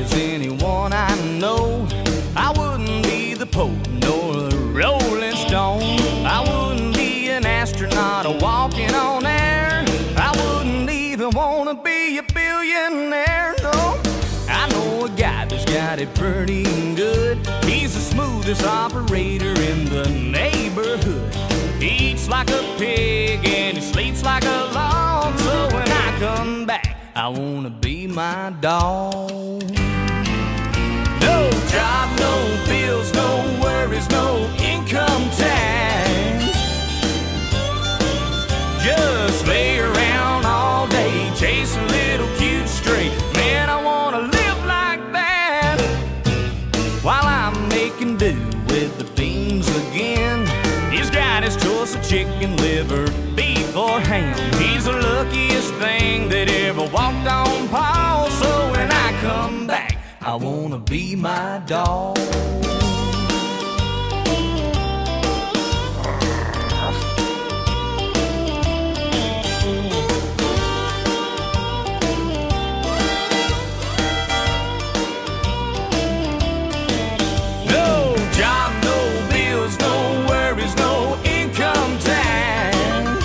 there's anyone I know, I wouldn't be the Pope nor the Rolling Stone. I wouldn't be an astronaut or walking on air. I wouldn't even want to be a billionaire, no. I know a guy that's got it pretty good. He's the smoothest operator in the neighborhood. He eats like a pig and he sleeps like a log. So when I come back, I wanna be my dog. No job, no bills, no worries, no income tax. Just lay around all day, chase a little cute stray. Man, I wanna live like that, while I'm making do with the beans again. He's got his choice of chicken, liver, beef, or ham. He's the luckiest thing that ever walked on Paul. So when I come back, I wanna be my dog. No job, no bills, no worries, no income tax.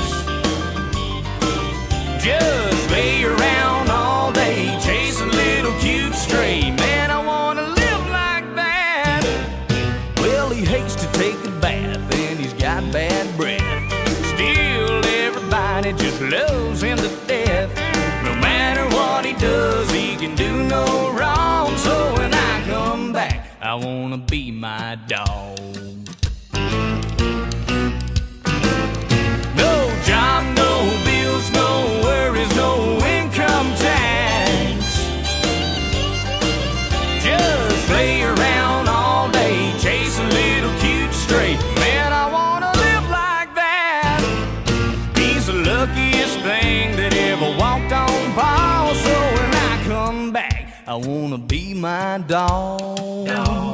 Just lay around all day, chase a little cute stray. Man, I wanna live like that. Well, he hates to take a bath and he's got bad breath. Still, everybody just loves him to death. No matter what he does, he can do no wrong. So when I come back, I wanna be my dog. No job, no bills, no worries, no income tax. Just lay around all day, chase a little cute stray. Man, I wanna live like that. He's the luckiest thing that ever walked on Paul. So when I come back, I wanna be my dog.